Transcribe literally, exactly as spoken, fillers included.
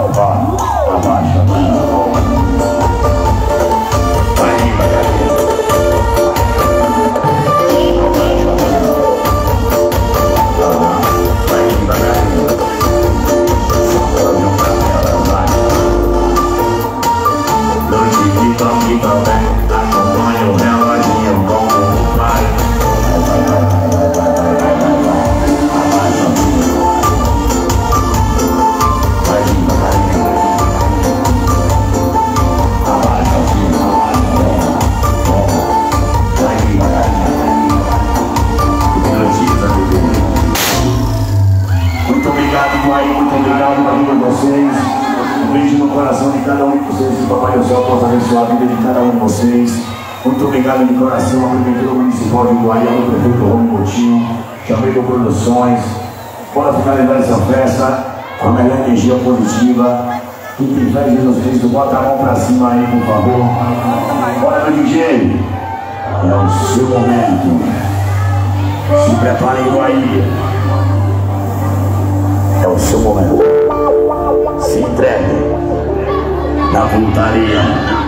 Ó, abaixa, vai devagarinho. Vai devagarinho. Olha pra ela, vai. Noite de toque também. Acompanha o reloginho como vai. Vai, vai, vai, vai, vai, vai, vai, vai, vai. Abaixa, vai devagarinho. Abaixa, vai devagarinho. Hipnotiza, bebê. Muito obrigado, Pai, muito obrigado a vida de vocês. Um beijo no coração de cada um de vocês. Que o Papai do Céu possa abençoar a vida de cada um de vocês. Muito obrigado de coração à Prefeitura Municipal de Guaíba, ao prefeito Rony Coutinho, Chamego Produções. Bora finalizar essa festa com a melhor energia positiva. Quem tem fé em Jesus Cristo, bota a mão pra cima aí, por favor. Bora, meu D J. É o seu momento. Se preparem, Guaíba. É o seu momento. Se entregue na putaria.